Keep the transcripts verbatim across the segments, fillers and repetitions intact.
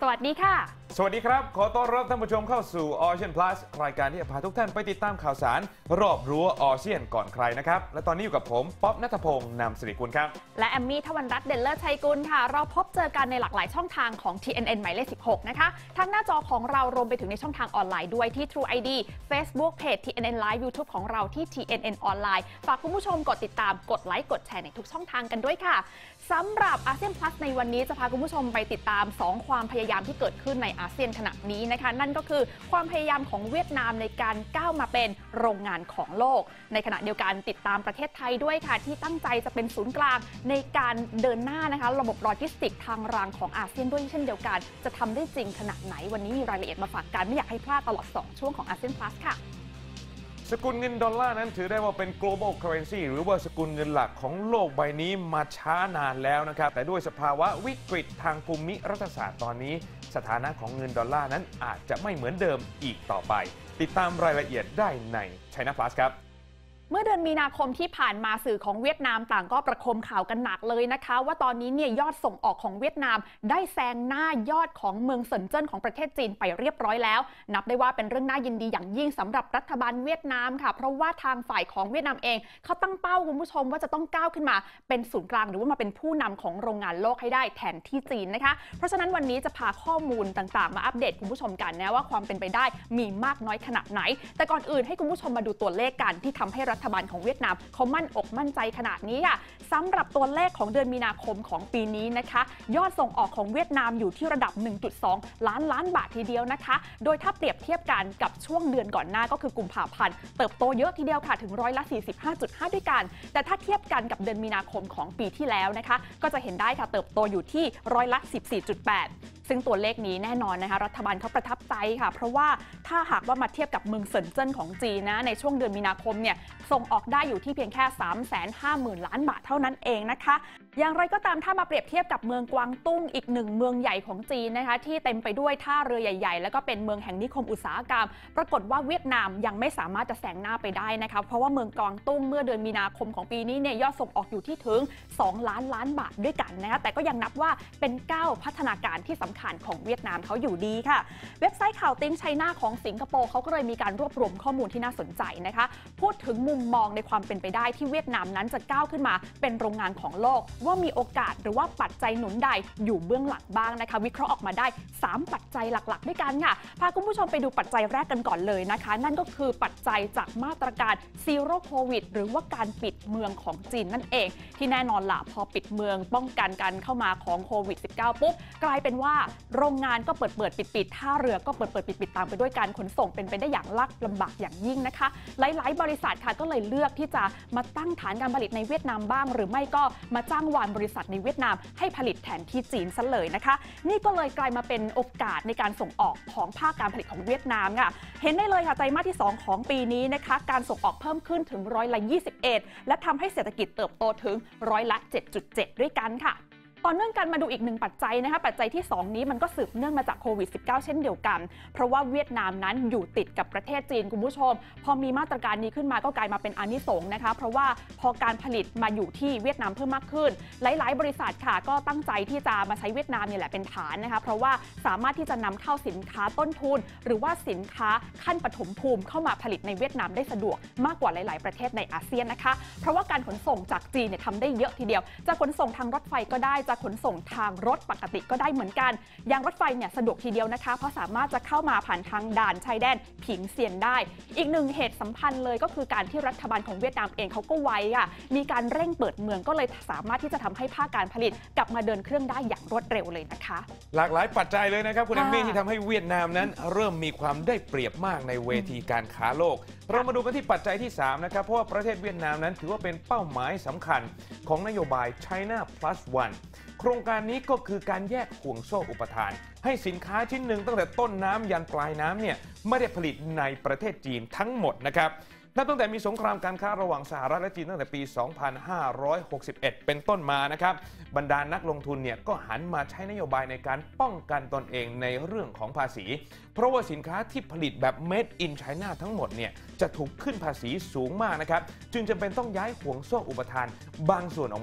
วัสดีค่ะสวัสดีครับขอต้อนรับท่านผู้ชมเข้าสู่ Ocean Plus รายการที่จะพาทุกท่านไปติดตามข่าวสารรอบรั้วอาเซียนก่อนใครนะครับและตอนนี้อยู่กับผมป๊อบณัฐพงศ์นามสิริกุลครับและแอมมี่ทวันรัตน์เด่นเลิศชัยกุลค่ะเราพบเจอกันในหลากหลายช่องทางของ ที เอ็น เอ็น หมายเลขสิบหกนะคะทั้งหน้าจอของเรารวมไปถึงในช่องทางออนไลน์ด้วยที่ True ไอ ดี Facebook Page ที เอ็น เอ็น Live YouTube ของเราที่ ที เอ็น เอ็น ออนไลน์ฝากคุณผู้ชมกดติดตามกดไลค์กดแชร์ในทุกช่องทางกันด้วยค่ะสำหรับอาเซียน Plus ในวันนี้จะพาคุณผู้ชมไปติดตามสองความพยายามที่เกิดขึ้นในอาเซียนขณะนี้นะคะนั่นก็คือความพยายามของเวียดนามในการก้าวมาเป็นโรงงานของโลกในขณะเดียวกันติดตามประเทศไทยด้วยค่ะที่ตั้งใจจะเป็นศูนย์กลางในการเดินหน้านะคะระบบโลจิสติกทางรางของอาเซียนด้วยเช่นเดียวกันจะทำได้จริงขนาดไหนวันนี้มีรายละเอียดมาฝากกันไม่อยากให้พลาดตลอดสองช่วงของอาเซียน Plus ค่ะสกุลเงินดอลลาร์นั้นถือได้ว่าเป็น global currency หรือว่าสกุลเงินหลักของโลกใบนี้มาช้านานแล้วนะครับแต่ด้วยสภาวะวิกฤตทางภูมิรัฐศาสตร์ตอนนี้สถานะของเงินดอลลาร์นั้นอาจจะไม่เหมือนเดิมอีกต่อไปติดตามรายละเอียดได้ใน China Plus ครับเมื่อเดือนมีนาคมที่ผ่านมาสื่อของเวียดนามต่างก็ประคมข่าวกันหนักเลยนะคะว่าตอนนี้เนี่ยยอดส่งออกของเวียดนามได้แซงหน้ายอดของเมืองเซินเจิ้นของประเทศจีนไปเรียบร้อยแล้วนับได้ว่าเป็นเรื่องน่ายินดีอย่างยิ่งสำหรับรัฐบาลเวียดนามค่ะเพราะว่าทางฝ่ายของเวียดนามเองเขาตั้งเป้าคุณผู้ชมว่าจะต้องก้าวขึ้นมาเป็นศูนย์กลางหรือว่ามาเป็นผู้นำของโรงงานโลกให้ได้แทนที่จีนนะคะเพราะฉะนั้นวันนี้จะพาข้อมูลต่างๆมาอัปเดตคุณผู้ชมกันนะว่าความเป็นไปได้มีมากน้อยขนาดไหนแต่ก่อนอื่นให้คุณผู้ชมมาดูตัวเลขกันที่ทำให้รัฐบาลของเวียดนามเขามั่นอกมั่นใจขนาดนี้ค่ะสำหรับตัวเลขของเดือนมีนาคมของปีนี้นะคะยอดส่งออกของเวียดนามอยู่ที่ระดับ หนึ่งจุดสอง ล้านล้านบาททีเดียวนะคะโดยถ้าเปรียบเทียบกันกับช่วงเดือนก่อนหน้าก็คือกุมภาพันธ์เติบโตเยอะทีเดียวค่ะถึงร้อยละ สี่สิบห้าจุดห้า ด้วยกันแต่ถ้าเทียบกันกับเดือนมีนาคมของปีที่แล้วนะคะก็จะเห็นได้ค่ะเติบโตอยู่ที่ร้อยละ สิบสี่จุดแปดซึ่งตัวเลขนี้แน่นอนนะคะรัฐบาลเขาประทับใจค่ะเพราะว่าถ้าหากว่ามาเทียบกับเมืองเซินเจิ้นของจีนนะในช่วงเดือนมีนาคมเนี่ยส่งออกได้อยู่ที่เพียงแค่ สามแสนห้าหมื่น ล้านบาทเท่านั้นเองนะคะอย่างไรก็ตามถ้ามาเปรียบเทียบกับเมืองกวางตุ้งอีกหนึ่งเมืองใหญ่ของจีนนะคะที่เต็มไปด้วยท่าเรือใหญ่ๆแล้วก็เป็นเมืองแห่งนิคมอุตสาหกรรมปรากฏว่าเวียดนามยังไม่สามารถจะแซงหน้าไปได้นะคะเพราะว่าเมืองกวางตุ้งเมื่อเดือนมีนาคมของปีนี้เนี่ยยอดส่งออกอยู่ที่ถึงสองล้านล้านบาทด้วยกันนะคะแต่ก็ยังนับว่าเป็นก้าวพัฒนาการที่สำคัญของเวียดนามเขาอยู่ดีค่ะเว็บไซต์ข่าวติ้งไชน่าของสิงคโปร์เขาก็เลยมีการรวบรวมข้อมูลที่น่าสนใจนะคะพูดถึงมุมมองในความเป็นไปได้ที่เวียดนามนั้นจะก้าวขึ้นมาเป็นโรงงานของโลกว่ามีโอกาสหรือว่าปัจจัยหนุนใดอยู่เบื้องหลังบ้างนะคะวิเคราะห์ออกมาได้สามปัจจัยหลักๆด้วยกันค่ะพาคุณผู้ชมไปดูปัจจัยแรกกันก่อนเลยนะคะนั่นก็คือปัจจัยจากมาตรการซีโร่โควิดหรือว่าการปิดเมืองของจีนนั่นเองที่แน่นอนล่ะพอปิดเมืองป้องกันการเข้ามาของโควิด สิบเก้า ปุ๊บกลายเป็นว่าโรงงานก็เปิดเปิดปิดปิดท่าเรือก็เปิดเปิดปิดปิดตามไปด้วยการขนส่งเป็นไปได้อย่างลากลำบากอย่างยิ่งนะคะหลายๆบริษัทค่ะก็เลยเลือกที่จะมาตั้งฐานการผลิตในเวียดนามบ้างหรือไม่ก็มาจ้างวานบริษัทในเวียดนามให้ผลิตแทนที่จีนซะเลยนะคะนี่ก็เลยกลายมาเป็นโอกาสในการส่งออกของภาคการผลิตของเวียดนามค่ะเห็นได้เลยค่ะไตรมาสที่สองของปีนี้นะคะการส่งออกเพิ่มขึ้นถึงร้อยละยี่สิบเอ็ดและทำให้เศรษฐกิจเติบโตถึงร้อยละ เจ็ดจุดเจ็ด ด้วยกันค่ะต่อเนื่องกันมาดูอีกหนึ่งปัจจัยนะคะปัจจัยที่สองนี้มันก็สืบเนื่องมาจากโควิด สิบเก้า เช่นเดียวกันเพราะว่าเวียดนามนั้นอยู่ติดกับประเทศจีนคุณผู้ชมพอมีมาตรการนี้ขึ้นมาก็กลายมาเป็นอานิสงส์นะคะเพราะว่าพอการผลิตมาอยู่ที่เวียดนามเพิ่มมากขึ้นหลายๆบริษัทค่ะก็ตั้งใจที่จะมาใช้เวียดนามนี่แหละเป็นฐานนะคะเพราะว่าสามารถที่จะนำเข้าสินค้าต้นทุนหรือว่าสินค้าขั้นปฐมภูมิเข้ามาผลิตในเวียดนามได้สะดวกมากกว่าหลายๆประเทศในอาเซียนนะคะเพราะว่าการขนส่งจากจีนเนี่ยทำได้เยอะทีเดียวจะขนส่งทางรถไฟก็ได้จะขนส่งทางรถปกติก็ได้เหมือนกันยางรถไฟเนี่ยสะดวกทีเดียวนะคะเพราะสามารถจะเข้ามาผ่านทางด่านชายแดนผิงเซียนได้อีกหนึ่งเหตุสำคัญเลยก็คือการที่รัฐบาลของเวียดนามเองเขาก็ไวค่ะมีการเร่งเปิดเมืองก็เลยสามารถที่จะทำให้ภาคการผลิตกลับมาเดินเครื่องได้อย่างรวดเร็วเลยนะคะหลากหลายปัจจัยเลยนะครับคุณแอมมี่ที่ทำให้เวียดนามนั้นเริ่มมีความได้เปรียบมากในเวทีการค้าโลกเรามาดูกันที่ปัจจัยที่สามนะครับเพราะว่าประเทศเวียดนามนั้นถือว่าเป็นเป้าหมายสำคัญของนโยบาย China Plus Oneโครงการนี้ก็คือการแยกห่วงโซ่อุปทานให้สินค้าชิ้นหนึ่งตั้งแต่ต้นน้ำยันปลายน้ำเนี่ยไม่ได้ผลิตในประเทศจีนทั้งหมดนะครับนับตั้งแต่มีสงครามการค้าระหว่างสหรัฐและจีนตั้งแต่ปี สองพันห้าร้อยหกสิบเอ็ด เป็นต้นมานะครับบรรดานักลงทุนเนี่ยก็หันมาใช้นโยบายในการป้องกันตนเองในเรื่องของภาษีเพราะว่าสินค้าที่ผลิตแบบ Made in China ทั้งหมดเนี่ยจะถูกขึ้นภาษีสูงมากนะครับจึงจำเป็นต้องย้ายห่วงโซ่อุปทานบางส่วนออกมา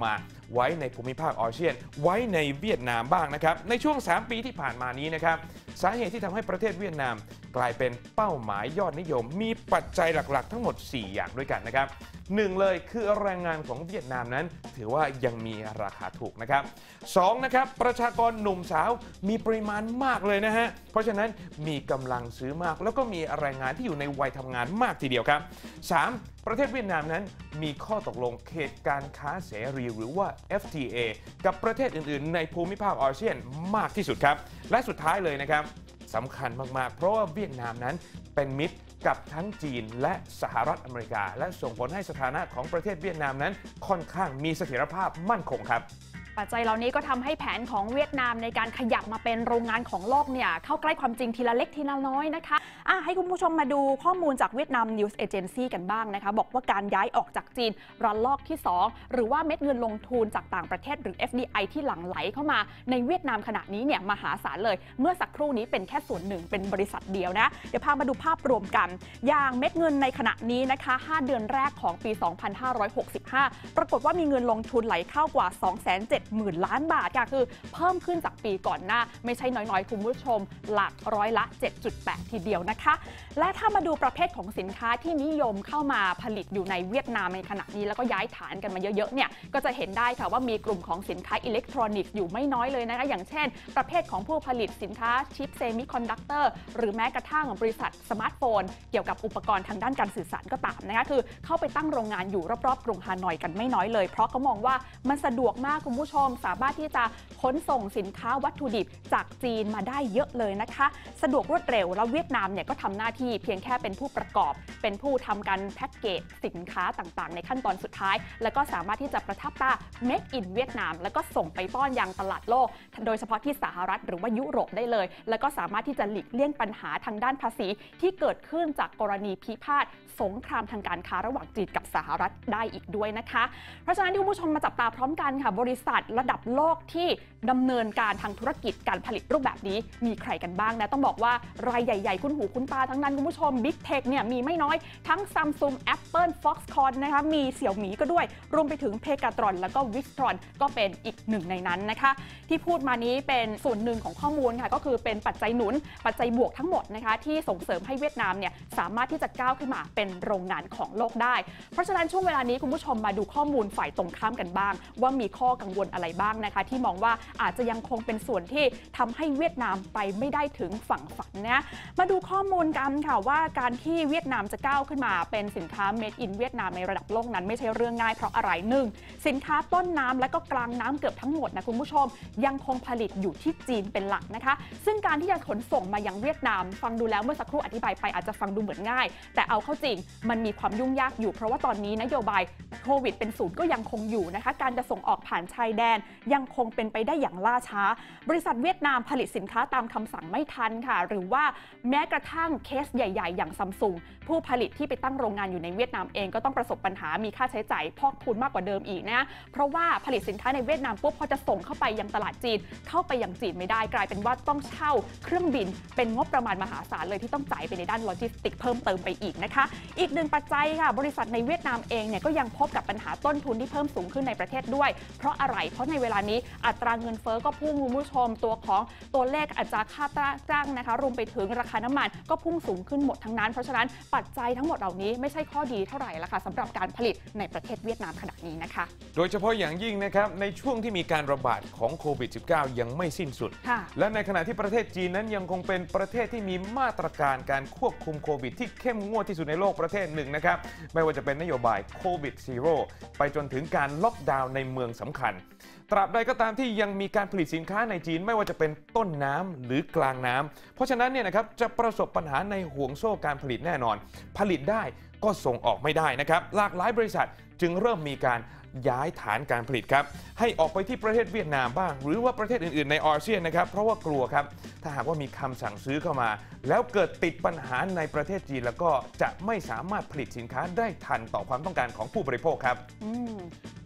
ไว้ในภูมิภาคอาเซียนไว้ในเวียดนามบ้างนะครับในช่วงสามปีที่ผ่านมานี้นะครับสาเหตุที่ทำให้ประเทศเวียดนามกลายเป็นเป้าหมายยอดนิยมมีปัจจัยหลักๆทั้งหมดสี่อย่างด้วยกันนะครับหนึ่งเลยคือแรงงานของเวียดนามนั้นถือว่ายังมีราคาถูกนะครับสองนะครับประชากรหนุ่มสาวมีปริมาณมากเลยนะฮะเพราะฉะนั้นมีกำลังซื้อมากแล้วก็มีแรงงานที่อยู่ในวัยทำงานมากทีเดียวครับสามประเทศเวียดนามนั้นมีข้อตกลงเขตการค้าเสรีหรือว่า เอฟ ที เอ กับประเทศอื่นๆในภูมิภาคอาเซียนมากที่สุดครับและสุดท้ายเลยนะครับสำคัญมากๆเพราะว่าเวียดนามนั้นเป็นมิตรกับทั้งจีนและสหรัฐอเมริกาและส่งผลให้สถานะของประเทศเวียดนามนั้นค่อนข้างมีเสถียรภาพมั่นคงครับปัจจัยเหล่านี้ก็ทำให้แผนของเวียดนามในการขยับมาเป็นโรงงานของโลกเนี่ยเข้าใกล้ความจริงทีละเล็กทีละน้อยนะคะอ่ะให้คุณผู้ชมมาดูข้อมูลจากเวียดนามนิวส์เอเจนซี่กันบ้างนะคะบอกว่าการย้ายออกจากจีนระลอกที่สองหรือว่าเม็ดเงินลงทุนจากต่างประเทศหรือ เอฟ ดี ไอ ที่หลั่งไหลเข้ามาในเวียดนามขณะนี้เนี่ยมหาศาลเลยเมื่อสักครู่นี้เป็นแค่ส่วนหนึ่งเป็นบริษัทเดียวนะเดี๋ยวพามาดูภาพรวมกันอย่างเม็ดเงินในขณะนี้นะคะห้าเดือนแรกของปีสองพันห้าร้อยหกสิบห้าปรากฏว่ามีเงินลงทุนไหลเข้ากว่า สองแสนเจ็ดหมื่น ล้านบาทค่ะคือเพิ่มขึ้นจากปีก่อนหน้าไม่ใช่น้อยๆคุณผู้ชมหลักร้อยละ เจ็ดจุดแปด ทีเดียวนะคะและถ้ามาดูประเภทของสินค้าที่นิยมเข้ามาผลิตอยู่ในเวียดนามในขณะนี้แล้วก็ย้ายฐานกันมาเยอะๆเนี่ยก็จะเห็นได้ค่ะว่ามีกลุ่มของสินค้าอิเล็กทรอนิกส์อยู่ไม่น้อยเลยนะคะอย่างเช่นประเภทของผู้ผลิตสินค้าชิปเซมิคอนดักเตอร์หรือแม้กระทั่งบริษัทสมาร์ทโฟนเกี่ยวกับอุปกรณ์ทางด้านการสื่อสารก็ตามนะคะคือเข้าไปตั้งโรงงานอยู่รอบๆกรุงฮานอยกันไม่น้อยเลยเพราะเขามองว่ามันสะดวกมากคุณผู้ชมสามารถที่จะขนส่งสินค้าวัตถุดิบจากจีนมาได้เยอะเลยนะคะสะดวกรวดเร็วแล้วเวียดนามเนี่ยก็ทำหน้าที่เพียงแค่เป็นผู้ประกอบเป็นผู้ทำการแพ็กเกจสินค้าต่างๆในขั้นตอนสุดท้ายแล้วก็สามารถที่จะประทับตา Made in เวียดนามแล้วก็ส่งไปต้อนยังตลาดโลกโดยเฉพาะที่สหรัฐหรือว่ายุโรปได้เลยแล้วก็สามารถที่จะหลีกเลี่ยงปัญหาทางด้านภาษีที่เกิดขึ้นจากกรณีพิพาทสงครามทางการค้าระหว่างจีนกับสหรัฐได้อีกด้วยนะคะเพราะฉะนั้นที่คุณผู้ชมมาจับตาพร้อมกันค่ะบริษัทระดับโลกที่ดำเนินการทางธุรกิจการผลิตรูปแบบนี้มีใครกันบ้างนะต้องบอกว่ารายใหญ่ๆคุ้นหูคุ้นตาทั้งนั้นคุณผู้ชม Big Tech เนี่ยมีไม่น้อยทั้ง Samsung Apple Foxconn นะคะมีเสี่ยวหมีก็ด้วยรวมไปถึง Pegatron แล้วก็ Wistron ก็เป็นอีกหนึ่งในนั้นนะคะที่พูดมานี้เป็นส่วนหนึ่งของข้อมูลค่ะก็คือเป็นปัจจัยหนุนปัจจัยบวกทั้งหมดนะคะที่ส่งเสริมให้เวียดนามเนี่ยสามารถที่จะก้าวขึ้นมาเป็นโรงงานของโลกได้เพราะฉะนั้นช่วงเวลานี้คุณผู้ชมมาดูข้อมูลฝ่ายตรงข้ามกันบ้างว่ามีข้อกังวลอะไรบ้างนะคะที่มองว่าอาจจะยังคงเป็นส่วนที่ทำให้เวียดนามไปไม่ได้ถึงฝั่งฝันนะมาดูข้อมูลกันค่ะว่าการที่เวียดนามจะก้าวขึ้นมาเป็นสินค้า Made in เวียดนามในระดับโลกนั้นไม่ใช่เรื่องง่ายเพราะอะไรหนึ่งสินค้าต้นน้ำและก็กลางน้ำเกือบทั้งหมดนะคุณผู้ชมยังคงผลิตอยู่ที่จีนเป็นหลักนะคะซึ่งการที่จะขนส่งมายังเวียดนามฟังดูแล้วเมื่อสักครู่อธิบายไปอาจจะฟังดูเหมือนง่ายแต่เอาเข้าจริงมันมีความยุ่งยากอยู่เพราะว่าตอนนี้นโยบายโควิดเป็นศูนย์ก็ยังคงอยู่นะคะการจะส่งออกผ่านชายแดนยังคงเป็นไปได้อย่างล่าช้าบริษัทเวียดนามผลิตสินค้าตามคำสั่งไม่ทันค่ะหรือว่าแม้กระทั่งเคสใหญ่ๆอย่างซัมซุงผู้ผลิตที่ไปตั้งโรงงานอยู่ในเวียดนามเองก็ต้องประสบปัญหามีค่าใช้จ่ายพอกพูนมากกว่าเดิมอีกนะเพราะว่าผลิตสินค้าในเวียดนามปุ๊บพอจะส่งเข้าไปยังตลาดจีนเข้าไปยังจีนไม่ได้กลายเป็นว่าต้องเช่าเครื่องบินเป็นงบประมาณมหาศาลเลยที่ต้องจ่ายไปในด้านโลจิสติกเพิ่มเติมไปอีกนะคะอีกหนึ่งปัจจัยค่ะบริษัทในเวียดนามเองเนี่ยก็ยังพบกับปัญหาต้นทุนที่เพิ่มสูงขึ้นในประเทศด้วยเพราะอะไรเพราะในเวลานี้อัตราเงินเฟ้อก็พุ่งคุณผู้ชมตัวของตัวเลขอัตราค่าจ้างนะคะรวมไปถึงราคาน้ำมันก็พุ่งสูงขึ้นหมดทั้งนั้นเพราะฉะนั้นปัจจัยทั้งหมดเหล่านี้ไม่ใช่ข้อดีเท่าไหร่ละค่ะสำหรับการผลิตในประเทศเวียดนามขณะนี้นะคะโดยเฉพาะอย่างยิ่งนะครับในช่วงที่มีการระบาดของโควิด สิบเก้า ยังไม่สิ้นสุดและในขณะที่ประเทศจีนนั้นยังคงเป็นประเทศที่มีมาตรการการควบคุมโควิดที่เข้มงวดที่สุดในโลกประเทศหนึ่งนะครับไม่ว่าจะเป็นนโยบายโควิดซีโร่ไปจนถึงการล็อกดาวน์ในเมืองสำคัญตราบใดก็ตามที่ยังมีการผลิตสินค้าในจีนไม่ว่าจะเป็นต้นน้ำหรือกลางน้ำเพราะฉะนั้นเนี่ยนะครับจะประสบปัญหาในห่วงโซ่การผลิตแน่นอนผลิตได้ก็ส่งออกไม่ได้นะครับหลากหลายบริษัทจึงเริ่มมีการย้ายฐานการผลิตครับให้ออกไปที่ประเทศเวียดนามบ้างหรือว่าประเทศอื่นๆในอาเซียนนะครับเพราะว่ากลัวครับถ้าหากว่ามีคำสั่งซื้อเข้ามาแล้วเกิดติดปัญหาในประเทศจีนแล้วก็จะไม่สามารถผลิตสินค้าได้ทันต่อความต้องการของผู้บริโภคครับ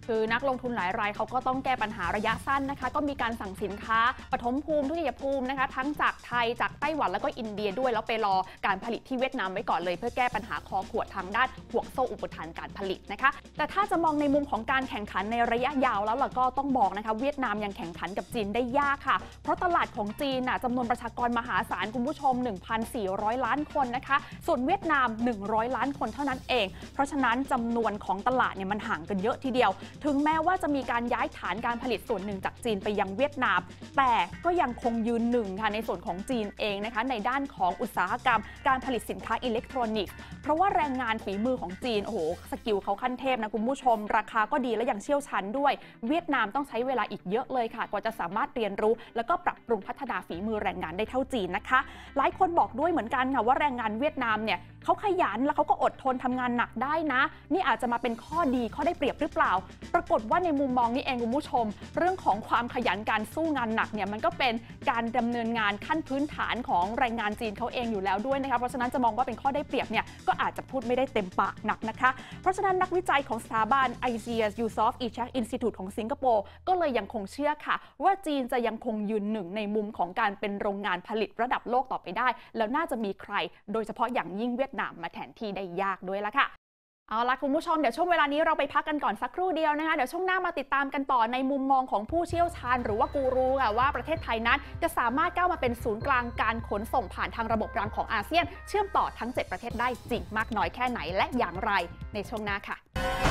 คือนักลงทุนหลายรายเขาก็ต้องแก้ปัญหาระยะสั้นนะคะก็มีการสั่งสินค้าปฐมภูมิทุติยภูมินะคะทั้งจากไทยจากไต้หวันแล้วก็อินเดียด้วยแล้วไปรอการผลิตที่เวียดนามไว้ก่อนเลยเพื่อแก้ปัญหาคอขวดทางด้านห่วงโซ่อุปทานการผลิตนะคะแต่ถ้าจะมองในมุมของการแข่งขันในระยะยาวแล้วล่ะก็ต้องบอกนะคะเวียดนามยังแข่งขันกับจีนได้ยากค่ะเพราะตลาดของจีนน่ะจำนวนประชากรมหาศาลคุณผู้ชม หนึ่งพันสี่ร้อย ล้านคนนะคะส่วนเวียดนามหนึ่งร้อยล้านคนเท่านั้นเองเพราะฉะนั้นจำนวนของตลาดเนี่ยมันห่างกันเยอะทีเดียวถึงแม้ว่าจะมีการย้ายฐานการผลิตส่วนหนึ่งจากจีนไปยังเวียดนามแต่ก็ยังคงยืนหนึ่งค่ะในส่วนของจีนเองนะคะในด้านของอุตสาหกรรมการผลิตสินค้าอิเล็กทรอนิกส์เพราะว่าแรงงานฝีมือของจีนโอ้โหสกิลเขาขั้นเทพนะคุณผู้ชมราคาก็ดีและยังเชี่ยวชาญด้วยเวียดนามต้องใช้เวลาอีกเยอะเลยค่ะกว่าจะสามารถเรียนรู้แล้วก็ปรับปรุงพัฒนาฝีมือแรงงานได้เท่าจีนนะคะหลายคนบอกด้วยเหมือนกันค่ะว่าแรงงานเวียดนามเนี่ยเขาขยันแล้วเขาก็อดทนทำงานหนักได้นะนี่อาจจะมาเป็นข้อดีข้อได้เปรียบหรือเปล่าปรากฏว่าในมุมมองนี้เองคุณผู้ชมเรื่องของความขยันการสู้งานหนักเนี่ยมันก็เป็นการดำเนินงานขั้นพื้นฐานของแรงงานจีนเขาเองอยู่แล้วด้วยนะคะเพราะฉะนั้นจะมองว่าเป็นข้อได้เปรียบเนี่ยก็อาจจะพูดไม่ได้เต็มปากหนักนะคะเพราะฉะนั้นนักวิจัยของสถาบัน ไอ ซี เอส Yusof Ishak Institute ของสิงคโปร์ก็เลยยังคงเชื่อค่ะว่าจีนจะยังคงยืนหนึ่งในมุมของการเป็นโรงงานผลิตระดับโลกต่อไปได้แล้วน่าจะมีใครโดยเฉพาะอย่างยิ่งเวียดนามมาแทนที่ได้ยากด้วยละค่ะเอาล่ะคุณผู้ชมเดี๋ยวช่วงเวลานี้เราไปพักกันก่อนสักครู่เดียวนะคะเดี๋ยวช่วงหน้ามาติดตามกันต่อในมุมมองของผู้เชี่ยวชาญหรือว่ากูรูค่ะว่าประเทศไทยนั้นจะสามารถก้าวมาเป็นศูนย์กลางการขนส่งผ่านทางระบบรางของอาเซียนเชื่อมต่อทั้งเจ็ดประเทศได้จริงมากน้อยแค่ไหนและอย่างไรในช่วงหน้าค่ะ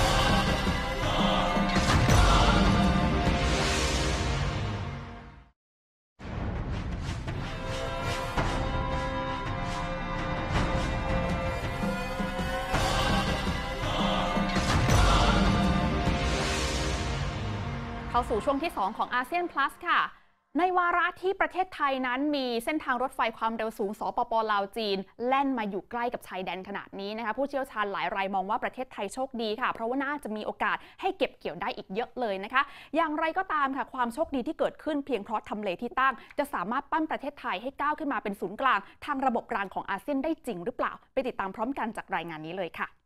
เข้าสู่ช่วงที่สองของอาเซียน Plus ค่ะในวาระที่ประเทศไทยนั้นมีเส้นทางรถไฟความเร็วสูงสปป.ลาวจีนแล่นมาอยู่ใกล้กับชายแดนขนาดนี้นะคะผู้เชี่ยวชาญหลายรายมองว่าประเทศไทยโชคดีค่ะเพราะว่าน่าจะมีโอกาสให้เก็บเกี่ยวได้อีกเยอะเลยนะคะอย่างไรก็ตามค่ะความโชคดีที่เกิดขึ้นเพียงเพราะทำเลที่ตั้งจะสามารถปั้นประเทศไทยให้ก้าวขึ้นมาเป็นศูนย์กลางทางระบบรางของอาเซียนได้จริงหรือเปล่าไปติดตามพร้อมกันจากรายงานนี้เลยค่ะ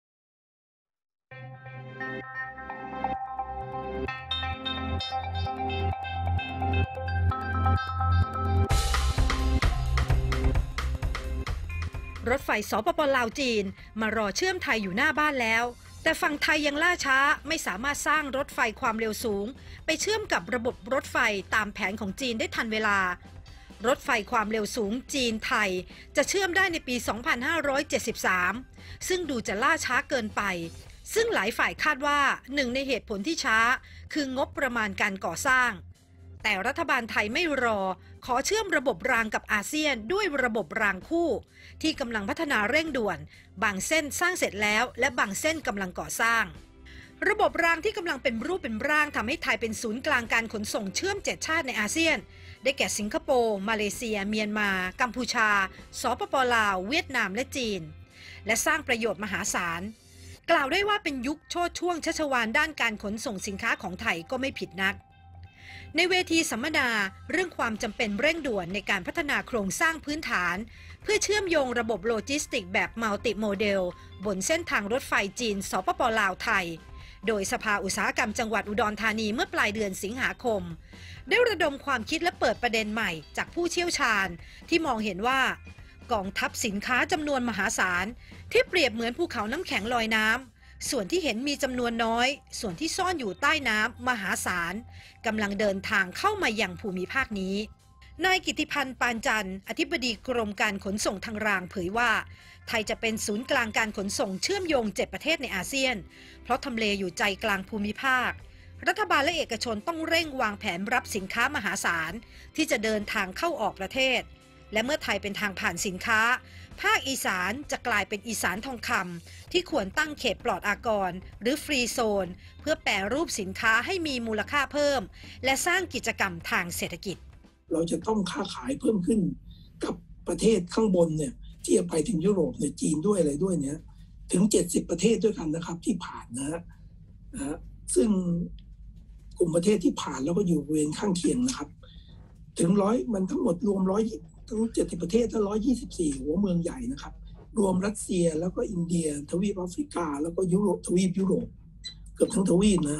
รถไฟสปป.ลาวจีนมารอเชื่อมไทยอยู่หน้าบ้านแล้วแต่ฝั่งไทยยังล่าช้าไม่สามารถสร้างรถไฟความเร็วสูงไปเชื่อมกับระบบรถไฟตามแผนของจีนได้ทันเวลารถไฟความเร็วสูงจีนไทยจะเชื่อมได้ในปี สองพันห้าร้อยเจ็ดสิบสาม ซึ่งดูจะล่าช้าเกินไปซึ่งหลายฝ่ายคาดว่าหนึ่งในเหตุผลที่ช้าคืองบประมาณการก่อสร้างแต่รัฐบาลไทยไม่รอขอเชื่อมระบบรางกับอาเซียนด้วยระบบรางคู่ที่กำลังพัฒนาเร่งด่วนบางเส้นสร้างเสร็จแล้วและบางเส้นกำลังก่อสร้างระบบรางที่กำลังเป็นรูปเป็นร่างทำให้ไทยเป็นศูนย์กลางการขนส่งเชื่อมเจ็ดชาติในอาเซียนได้แก่สิงคโปร์มาเลเซียเมียนมากัมพูชาสปป.ลาวเวียดนามและจีนและสร้างประโยชน์มหาศาลกล่าวได้ว่าเป็นยุคโชติช่วงชัชวาลด้านการขนส่งสินค้าของไทยก็ไม่ผิดนักในเวทีสัมมนาเรื่องความจำเป็นเร่งด่วนในการพัฒนาโครงสร้างพื้นฐานเพื่อเชื่อมโยงระบบโลจิสติกแบบมัลติโมเดลบนเส้นทางรถไฟจีนสปป.ลาวไทยโดยสภาอุตสาหกรรมจังหวัดอุดรธานีเมื่อปลายเดือนสิงหาคมได้ระดมความคิดและเปิดประเด็นใหม่จากผู้เชี่ยวชาญที่มองเห็นว่ากองทัพสินค้าจำนวนมหาศาลที่เปรียบเหมือนภูเขาน้ำแข็งลอยน้ำส่วนที่เห็นมีจำนวนน้อยส่วนที่ซ่อนอยู่ใต้น้ำมหาศาลกำลังเดินทางเข้ามายังภูมิภาคนี้นายกิติพันธ์ปานจันทร์อธิบดีกรมการขนส่งทางรางเผยว่าไทยจะเป็นศูนย์กลางการขนส่งเชื่อมโยงเจ็ดประเทศในอาเซียนเพราะทำเลอยู่ใจกลางภูมิภาครัฐบาลและเอกชนต้องเร่งวางแผนรับสินค้ามหาศาลที่จะเดินทางเข้าออกประเทศและเมื่อไทยเป็นทางผ่านสินค้าภาคอีสานจะกลายเป็นอีสานทองคำที่ควรตั้งเขตปลอดอากรหรือฟรีโซนเพื่อแปรรูปสินค้าให้มีมูลค่าเพิ่มและสร้างกิจกรรมทางเศรษฐกิจเราจะต้องค้าขายเพิ่มขึ้นกับประเทศข้างบนเนี่ยที่จะไปถึงยุโรปเนี่ยจีนด้วยอะไรด้วยเนี่ยถึงเจ็ดสิบประเทศด้วยกันนะครับที่ผ่านนะฮะซึ่งกลุ่มประเทศที่ผ่านแล้วก็อยู่บริเวณข้างเคียงนะครับถึงร้อยมันทั้งหมดรวมร้อยทั้งเจ็ดสิบประเทศทั้งร้อยยี่สิบสี่หัวเมืองใหญ่นะครับรวมรัสเซียแล้วก็อินเดียทวีปแอฟริกาแล้วก็ยุโรปทวีปยุโรปเกือบทั้งทวีปนะครับ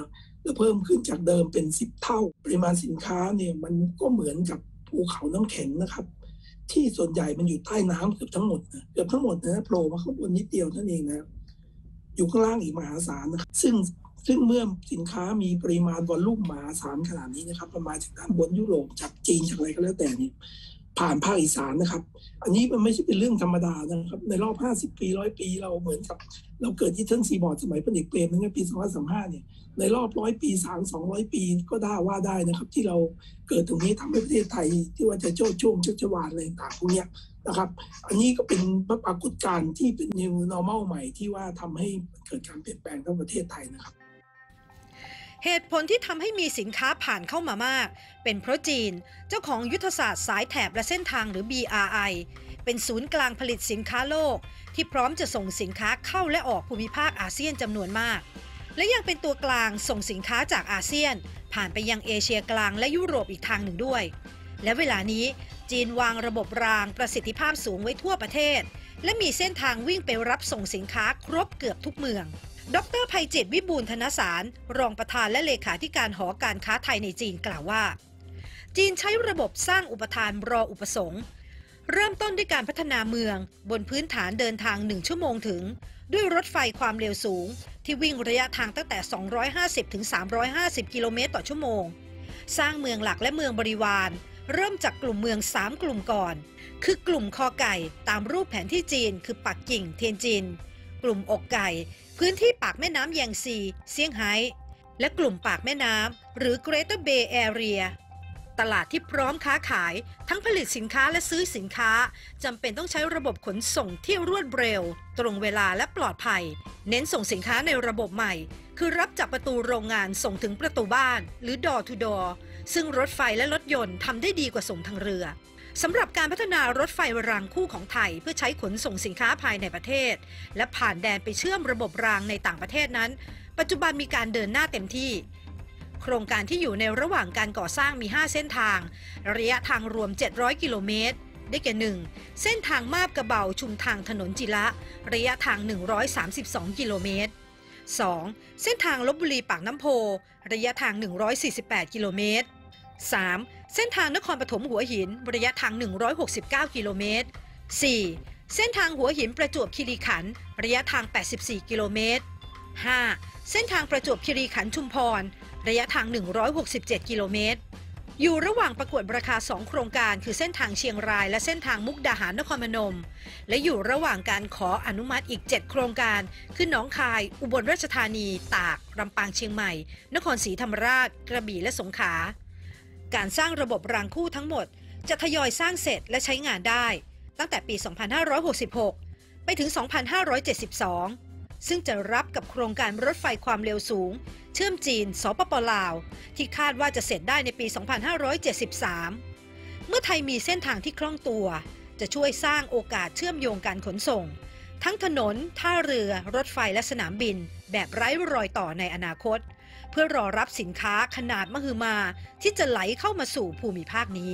และเพิ่มขึ้นจากเดิมเป็นสิบเท่าปริมาณสินค้าเนี่ยมันก็เหมือนกับภูเขาน้ำแข็งนะครับที่ส่วนใหญ่มันอยู่ใต้น้ำเกือบทั้งหมดนะเกือบทั้งหมดนะโผล่มาข้างบนนิดเดียวนั่นเองนะอยู่ข้างล่างอีกมหาศาลนะครับซึ่งซึ่งเมื่อสินค้ามีปริมาณวอลลุ่มมหาศาลขนาดนี้นะครับประมาณจากด้านบนยุโรปจากจีนจากอะไรก็แล้วแต่นี่ผ่านภาคอีสานนะครับอันนี้มันไม่ใช่เป็นเรื่องธรรมดานะครับในรอบห้าสิบปีร้อยปีเราเหมือนกับเราเกิดที่เทิงซีบอร์ดสมัยพลเอกเปรมในปีสองพันสามสิบห้าเนี่ยในรอบร้อยปีสามสองร้อยปีก็ได้ว่าได้นะครับที่เราเกิดตรงนี้ทำให้ประเทศไทยที่ว่าจะโจ้ช่วงชัชวาลอะไรต่างพวกนี้นะครับอันนี้ก็เป็นปรากฏการณ์ที่เป็น new normal ใหม่ที่ว่าทำให้เกิดการเปลี่ยนแปลงทั้งประเทศไทยนะครับเหตุผลที่ทำให้มีสินค้าผ่านเข้ามามากเป็นเพราะจีนเจ้าของยุทธศาสตร์สายแถบและเส้นทางหรือ บี อาร์ ไอ เป็นศูนย์กลางผลิตสินค้าโลกที่พร้อมจะส่งสินค้าเข้าและออกภูมิภาคอาเซียนจำนวนมากและยังเป็นตัวกลางส่งสินค้าจากอาเซียนผ่านไปยังเอเชียกลางและยุโรปอีกทางหนึ่งด้วยและเวลานี้จีนวางระบบรางประสิทธิภาพสูงไว้ทั่วประเทศและมีเส้นทางวิ่งไปรับส่งสินค้าครบเกือบทุกเมืองดร.ไพจิตร วิบูลย์ธนสารรองประธานและเลขาธิการหอการค้าไทยในจีนกล่าวว่าจีนใช้ระบบสร้างอุปทานรออุปสงค์เริ่มต้นด้วยการพัฒนาเมืองบนพื้นฐานเดินทางหนึ่งชั่วโมงถึงด้วยรถไฟความเร็วสูงที่วิ่งระยะทางตั้งแต่สองร้อยห้าสิบถึงสามร้อยห้าสิบกิโลเมตรต่อชั่วโมงสร้างเมืองหลักและเมืองบริวารเริ่มจากกลุ่มเมืองสามกลุ่มก่อนคือกลุ่มคอไก่ตามรูปแผนที่จีนคือปักกิ่งเทียนจินกลุ่มอกไก่พื้นที่ปากแม่น้ำแยงซีเซี่ยงไฮ้และกลุ่มปากแม่น้ำหรือ Greater Bay Area ตลาดที่พร้อมค้าขายทั้งผลิตสินค้าและซื้อสินค้าจำเป็นต้องใช้ระบบขนส่งที่รวดเร็วตรงเวลาและปลอดภัยเน้นส่งสินค้าในระบบใหม่คือรับจากประตูโรงงานส่งถึงประตูบ้านหรือ door to door ซึ่งรถไฟและรถยนต์ทำได้ดีกว่าส่งทางเรือสำหรับการพัฒนารถไฟรางคู่ของไทยเพื่อใช้ขนส่งสินค้าภายในประเทศและผ่านแดนไปเชื่อมระบบรางในต่างประเทศนั้นปัจจุบันมีการเดินหน้าเต็มที่โครงการที่อยู่ในระหว่างการก่อสร้างมีห้าเส้นทางระยะทางรวมเจ็ดร้อยกิโลเมตรได้แก่ หนึ่ง เส้นทางมาบกระเบาชุมทางถนนจิระระยะทางหนึ่งร้อยสามสิบสองกิโลเมตร สอง เส้นทางลพบุรีปากน้ำโพระยะทางหนึ่งร้อยสี่สิบแปดกิโลเมตร สาม เส้นทางนครปฐมหัวหินระยะทางหนึ่งร้อยหกสิบเก้ากิโลเมตร สี่ เส้นทางหัวหินประจวบคีรีขันธ์ระยะทางแปดสิบสี่กิโลเมตร ห้า เส้นทางประจวบคีรีขันธ์ชุมพรระยะทางหนึ่งร้อยหกสิบเจ็ดกิโลเมตรอยู่ระหว่างประกวดราคาสองโครงการคือเส้นทางเชียงรายและเส้นทางมุกดาหารนครพนมและอยู่ระหว่างการขออนุมัติอีกเจ็ดโครงการคือหนองคายอุบลราชธานีตากลำปางเชียงใหม่นครศรีธรรมราชกระบี่และสงขลาการสร้างระบบรางคู่ทั้งหมดจะทยอยสร้างเสร็จและใช้งานได้ตั้งแต่ปี สองพันห้าร้อยหกสิบหก ไปถึง สองพันห้าร้อยเจ็ดสิบสอง ซึ่งจะรับกับโครงการรถไฟความเร็วสูงเชื่อมจีนสปป.ลาวที่คาดว่าจะเสร็จได้ในปี สองพันห้าร้อยเจ็ดสิบสาม เมื่อไทยมีเส้นทางที่คล่องตัวจะช่วยสร้างโอกาสเชื่อมโยงการขนส่งทั้งถนนท่าเรือรถไฟและสนามบินแบบไร้รอยต่อในอนาคตเพื่อรอรับสินค้าขนาดมหึมาที่จะไหลเข้ามาสู่ภูมิภาคนี้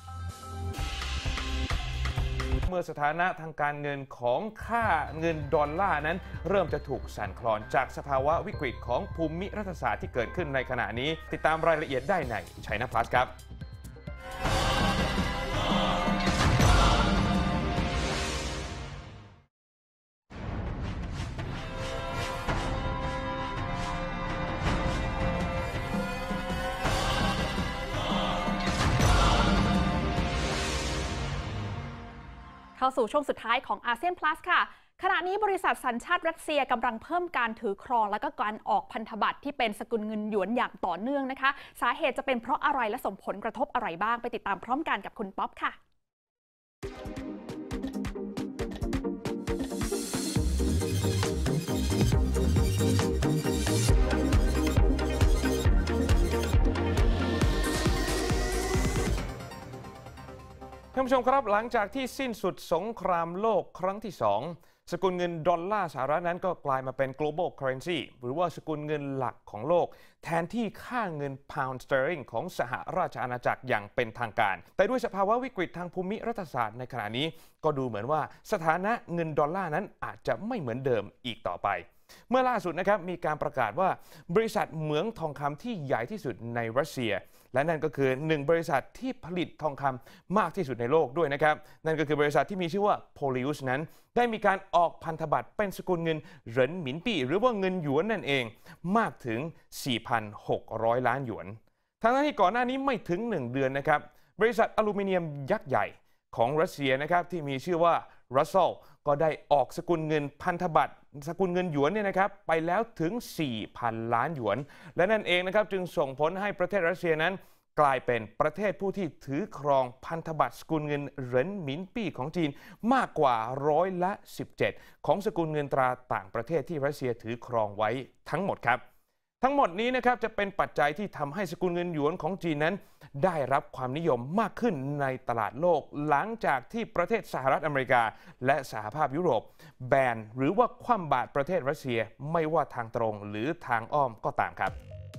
เมื่อสถานะทางการเงินของค่าเงินดอลลาร์นั้นเริ่มจะถูกสั่นคลอนจากสภาวะวิกฤตของภูมิรัฐศาสตร์ที่เกิดขึ้นในขณะนี้ติดตามรายละเอียดได้ใน China Plus ครับเข้าสู่ช่วงสุดท้ายของอาเซียน Plus ค่ะขณะนี้บริษัทสัญชาติรัสเซียกำลังเพิ่มการถือครองและก็การออกพันธบัตรที่เป็นสกุลเงินหยวนอย่างต่อเนื่องนะคะสาเหตุจะเป็นเพราะอะไรและส่งผลกระทบอะไรบ้างไปติดตามพร้อมกันกับคุณป๊อปค่ะท่านผู้ชมครับหลังจากที่สิ้นสุดสงครามโลกครั้งที่สองสกุลเงินดอลลาร์สหรัฐนั้นก็กลายมาเป็น global currency หรือว่าสกุลเงินหลักของโลกแทนที่ค่าเงิน pound sterling ของสหราชอาณาจักรอย่างเป็นทางการแต่ด้วยสภาวะวิกฤตทางภูมิรัฐศาสตร์ในขณะนี้ก็ดูเหมือนว่าสถานะเงินดอลลาร์นั้นอาจจะไม่เหมือนเดิมอีกต่อไปเมื่อล่าสุดนะครับมีการประกาศว่าบริษัทเหมืองทองคำที่ใหญ่ที่สุดในรัสเซียและนั่นก็คือหนึ่งบริษัทที่ผลิตทองคำมากที่สุดในโลกด้วยนะครับนั่นก็คือบริษัทที่มีชื่อว่า Polyus นั้นได้มีการออกพันธบัตรเป็นสกุลเงินเหรินหมินปี้หรือว่าเงินหยวนนั่นเองมากถึง สี่พันหกร้อย ล้านหยวนทั้งที่ก่อนหน้านี้ไม่ถึงหนึ่งเดือนนะครับบริษัทอลูมิเนียมยักษ์ใหญ่ของรัสเซียนะครับที่มีชื่อว่า Rusal ก็ได้ออกสกุลเงินพันธบัตรสกุลเงินหยวนเนี่ยนะครับไปแล้วถึง สี่พัน ล้านหยวนและนั่นเองนะครับจึงส่งผลให้ประเทศรัสเซียนั้นกลายเป็นประเทศผู้ที่ถือครองพันธบัตรสกุลเงินเหรินหมินปี้ของจีนมากกว่าร้อยละสิบเจ็ดของสกุลเงินตราต่างประเทศที่รัสเซียถือครองไว้ทั้งหมดครับทั้งหมดนี้นะครับจะเป็นปัจจัยที่ทำให้สกุลเงินหยวนของจีนนั้นได้รับความนิยมมากขึ้นในตลาดโลกหลังจากที่ประเทศสหรัฐอเมริกาและสหภาพยุโรปแบนหรือว่าคว่ำบาตรประเทศรัสเซียไม่ว่าทางตรงหรือทางอ้อมก็ตามครับ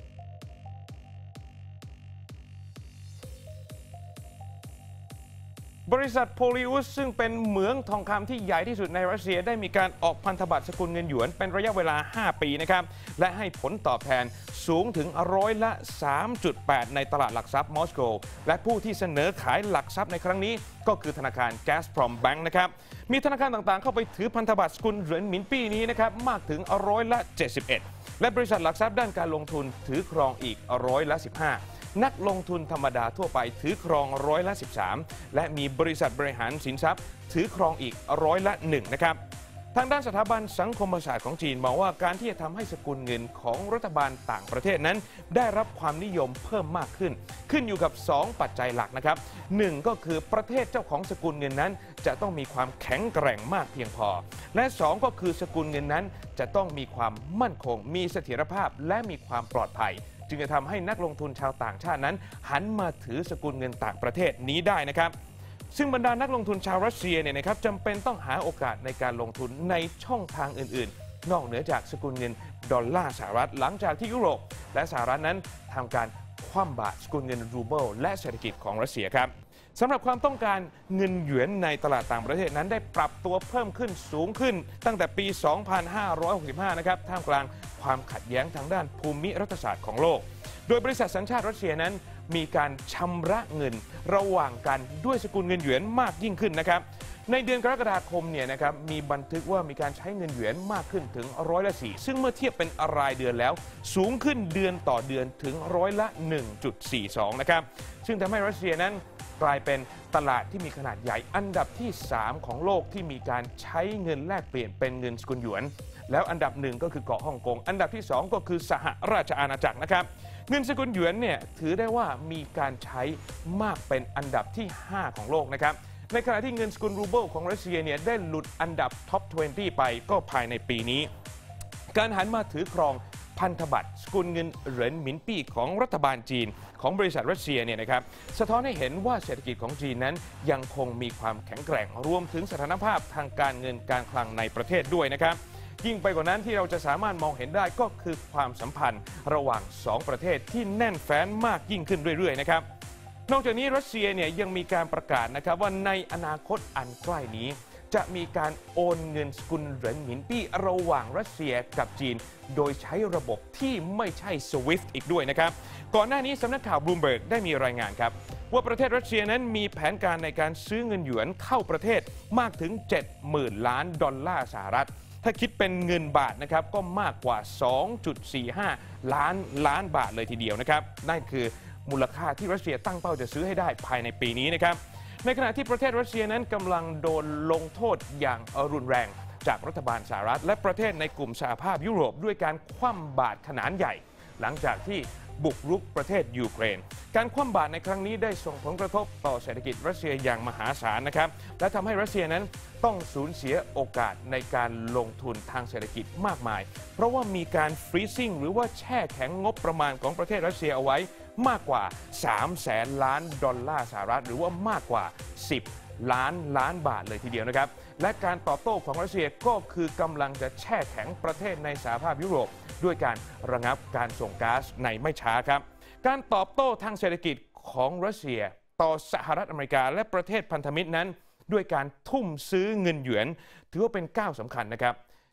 บริษัทโพลีอุสซึ่งเป็นเหมืองทองคำที่ใหญ่ที่สุดในรัสเซียได้มีการออกพันธบัตรสกุลเงินหยวนเป็นระยะเวลาห้าปีนะครับและให้ผลตอบแทนสูงถึงร้อยละ สามจุดแปด ในตลาดหลักทรัพย์มอสโกและผู้ที่เสนอขายหลักทรัพย์ในครั้งนี้ก็คือธนาคาร Gazprom Bank นะครับมีธนาคารต่างๆเข้าไปถือพันธบัตรสกุลเหรินหมินปี้นี้นะครับมากถึงร้อยละเจ็ดสิบเอ็ดและบริษัทหลักทรัพย์ด้านการลงทุนถือครองอีกร้อยละสิบห้านักลงทุนธรรมดาทั่วไปถือครองร้อยละสิบสามและมีบริษัทบริหารสินทรัพย์ถือครองอีกร้อยละหนึ่งนะครับทางด้านสถาบันสังคมศาสตร์ของจีนมองว่าการที่จะทำให้สกุลเงินของรัฐบาลต่างประเทศนั้นได้รับความนิยมเพิ่มมากขึ้นขึ้นอยู่กับสองปัจจัยหลักนะครับหนึ่งก็คือประเทศเจ้าของสกุลเงินนั้นจะต้องมีความแข็งแกร่งมากเพียงพอและสองก็คือสกุลเงินนั้นจะต้องมีความมั่นคงมีเสถียรภาพและมีความปลอดภัยจึงจะทำให้นักลงทุนชาวต่างชาตินั้นหันมาถือสกุลเงินต่างประเทศนี้ได้นะครับซึ่งบรรดานักลงทุนชาวรัสเซียเนี่ยนะครับจำเป็นต้องหาโอกาสในการลงทุนในช่องทางอื่นๆนอกเหนือจากสกุลเงินดอลลาร์สหรัฐหลังจากที่ยุโรปและสหรัฐนั้นทำการคว่ำบาตรสกุลเงินรูเบิลและเศรษฐกิจของรัสเซียครับสำหรับความต้องการเงินหยวนในตลาดต่างประเทศนั้นได้ปรับตัวเพิ่มขึ้นสูงขึ้นตั้งแต่ปี สองพันห้าร้อยหกสิบห้า นะครับท่ามกลางความขัดแย้งทางด้านภูมิรัฐศาสตร์ของโลกโดยบริษัทสัญชาติรัสเซียนั้นมีการชำระเงินระหว่างกันด้วยสกุลเงินหยวนมากยิ่งขึ้นนะครับในเดือนกรกฎาคมเนี่ยนะครับมีบันทึกว่ามีการใช้เงินหยวนมากขึ้นถึงร้อยละสี่ซึ่งเมื่อเทียบเป็นรายเดือนแล้วสูงขึ้นเดือนต่อเดือนถึงร้อยละ หนึ่งจุดสี่สอง นะครับซึ่งทำให้รัสเซียนั้นกลายเป็นตลาดที่มีขนาดใหญ่อันดับที่สามของโลกที่มีการใช้เงินแลกเปลี่ยนเป็นเงินสกุลหยวนแล้วอันดับหนึ่งก็คือเกาะฮ่องกงอันดับที่สองก็คือสหราชอาณาจักรนะครับเงินสกุลหยวนเนี่ยถือได้ว่ามีการใช้มากเป็นอันดับที่ห้าของโลกนะครับในขณะที่เงินสกุลรูเบิลของรัสเซียเนี่ยได้หลุดอันดับท็อปยี่สิบไปก็ภายในปีนี้การหันมาถือครองพันธบัตรสกุลเงินเหรินหมินปี้ของรัฐบาลจีนของบริษัทรัสเซียเนี่ยนะครับสะท้อนให้เห็นว่าเศรษฐกิจของจีนนั้นยังคงมีความแข็งแกร่งรวมถึงสถานภาพทางการเงินการคลังในประเทศด้วยนะครับยิ่งไปกว่านั้นที่เราจะสามารถมองเห็นได้ก็คือความสัมพันธ์ระหว่างสองประเทศที่แน่นแฟ้นมากยิ่งขึ้นเรื่อยๆนะครับนอกจากนี้รัสเซียเนี่ยยังมีการประกาศนะครับว่าในอนาคตอันใกล้นี้จะมีการโอนเงินสกุลเหรินหมินปี้ระหว่างรัสเซียกับจีนโดยใช้ระบบที่ไม่ใช่ สวิฟต์ อีกด้วยนะครับก่อนหน้านี้สำนักข่าวบลูมเบิร์กได้มีรายงานครับว่าประเทศรัสเซียนั้นมีแผนการในการซื้อเงินหยวนเข้าประเทศมากถึง เจ็ดหมื่น ล้านดอลลาร์สหรัฐถ้าคิดเป็นเงินบาทนะครับก็มากกว่า สองจุดสี่ห้า ล้านล้านบาทเลยทีเดียวนะครับนั่นคือมูลค่าที่รัสเซียตั้งเป้าจะซื้อให้ได้ภายในปีนี้นะครับในขณะที่ประเทศรัสเซียนั้นกำลังโดนลงโทษอย่างรุนแรงจากรัฐบาลสหรัฐและประเทศในกลุ่มสหภาพยุโรปด้วยการคว่ำบาตรขนาดใหญ่หลังจากที่บุกรุกประเทศยูเครนการคว่ำบาตรในครั้งนี้ได้ส่งผลกระทบต่อเศรษฐกิจรัสเซียอย่างมหาศาลนะครับและทำให้รัสเซียนั้นต้องสูญเสียโอกาสในการลงทุนทางเศรษฐกิจมากมายเพราะว่ามีการฟรีซิ่งหรือว่าแช่แข็งงบประมาณของประเทศรัสเซียเอาไว้มากกว่าสามแสนล้านดอลลาร์สหรัฐหรือว่ามากกว่าสิบล้านล้านบาทเลยทีเดียวนะครับและการตอบโต้ของรัสเซียก็คือกำลังจะแช่แข็งประเทศในสหภาพยุโรปด้วยการระงับการส่งก๊าซในไม่ช้าครับการตอบโต้ทางเศรษฐกิจของรัสเซียต่อสหรัฐอเมริกาและประเทศพันธมิตรนั้นด้วยการทุ่มซื้อเงินหยวนถือว่าเป็นก้าวสำคัญนะครับ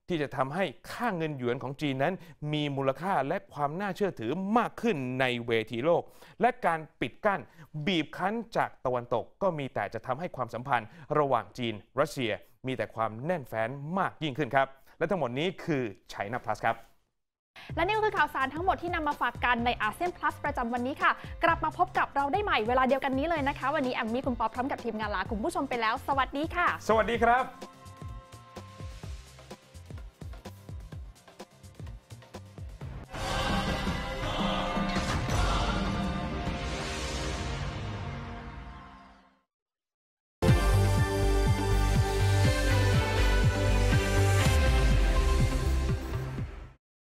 ที่จะทำให้ค่าเงินหยวนของจีนนั้นมีมูลค่าและความน่าเชื่อถือมากขึ้นในเวทีโลกและการปิดกั้นบีบคั้นจากตะวันตกก็มีแต่จะทำให้ความสัมพันธ์ระหว่างจีนรัสเซียมีแต่ความแน่นแฟ้นมากยิ่งขึ้นครับและทั้งหมดนี้คือ China Plus ครับและนี่ก็คือข่าวสารทั้งหมดที่นำมาฝากกันในอาเซียน Plus ประจำวันนี้ค่ะกลับมาพบกับเราได้ใหม่เวลาเดียวกันนี้เลยนะคะวันนี้แอมมี่คุณป๊อปพร้อมกับทีมงานลาคุณผู้ชมไปแล้วสวัสดีค่ะสวัสดีครับ